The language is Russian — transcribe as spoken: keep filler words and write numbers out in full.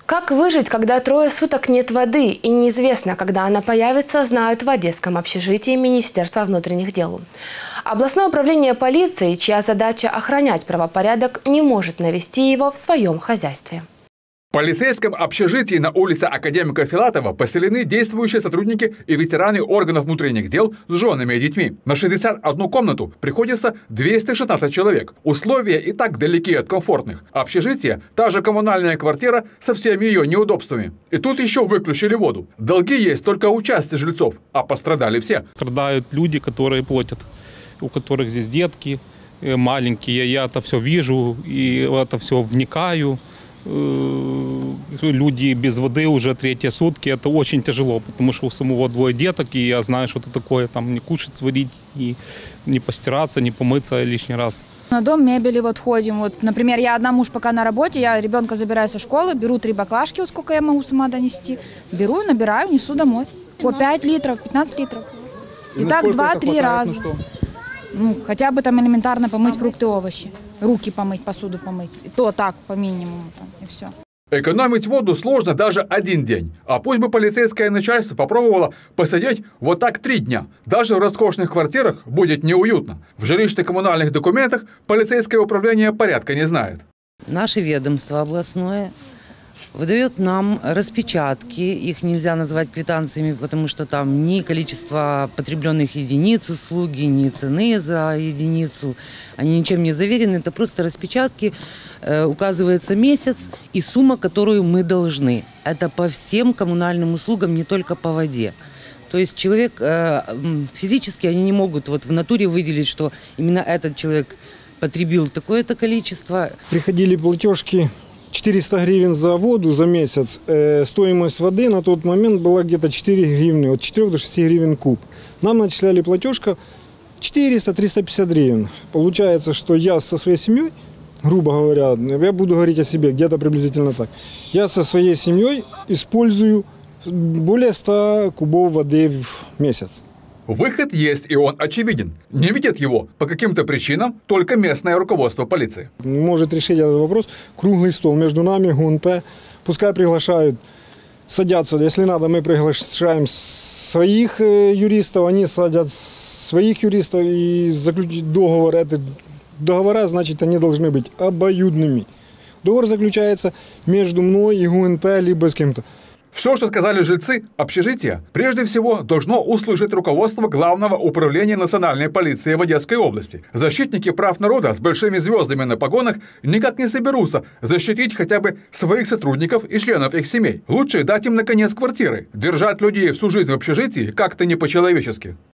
Как выжить, когда трое суток нет воды и неизвестно, когда она появится, знают в Одесском общежитии Министерства внутренних дел. Областное управление полиции, чья задача охранять правопорядок, не может навести его в своем хозяйстве. В полицейском общежитии на улице Академика Филатова поселены действующие сотрудники и ветераны органов внутренних дел с женами и детьми. На шестьдесят одну комнату приходится двести шестнадцать человек. Условия и так далеки от комфортных. Общежитие – та же коммунальная квартира со всеми ее неудобствами. И тут еще выключили воду. Долги есть только у части жильцов, а пострадали все. Страдают люди, которые платят, у которых здесь детки маленькие. Я это все вижу и в это все вникаю. Люди без воды уже третьи сутки, это очень тяжело, потому что у самого двое деток, и я знаю, что это такое, там не кушать, сварить, не, не постираться, не помыться лишний раз. На дом мебели вот ходим, вот, например, я одна, муж пока на работе, я ребенка забираю со школы, беру три баклажки, вот сколько я могу сама донести, беру, набираю, несу домой, по пять литров, пятнадцать литров, и, и так два-три раза. Ну, ну, хотя бы там элементарно помыть фрукты, овощи. Руки помыть, посуду помыть. И то так, по минимуму, там, и все. Экономить воду сложно даже один день. А пусть бы полицейское начальство попробовало посидеть вот так три дня. Даже в роскошных квартирах будет неуютно. В жилищно-коммунальных документах полицейское управление порядка не знает. Наше ведомство областное выдает нам распечатки, их нельзя назвать квитанциями, потому что там ни количество потребленных единиц услуги, ни цены за единицу, они ничем не заверены, это просто распечатки, э, указывается месяц и сумма, которую мы должны. Это по всем коммунальным услугам, не только по воде. То есть человек, э, физически они не могут вот в натуре выделить, что именно этот человек потребил такое-то количество. Приходили платежки четыреста гривен за воду за месяц. Э, стоимость воды на тот момент была где-то четыре гривны, от четырёх до шести гривен куб. Нам начисляли платежка четыреста — триста пятьдесят гривен. Получается, что я со своей семьей, грубо говоря, я буду говорить о себе, где-то приблизительно так. Я со своей семьей использую более ста кубов воды в месяц. Выход есть, и он очевиден. Не видит его по каким-то причинам только местное руководство полиции. Может решить этот вопрос круглый стол между нами, ГУНП. Пускай приглашают, садятся. Если надо, мы приглашаем своих юристов, они садят своих юристов и заключить договор. Это договора, значит, они должны быть обоюдными. Договор заключается между мной и ГУНП, либо с кем-то. Все, что сказали жильцы общежития, прежде всего должно услышать руководство Главного управления национальной полиции в Одесской области. Защитники прав народа с большими звездами на погонах никак не соберутся защитить хотя бы своих сотрудников и членов их семей. Лучше дать им, наконец, квартиры. Держать людей всю жизнь в общежитии как-то не по-человечески.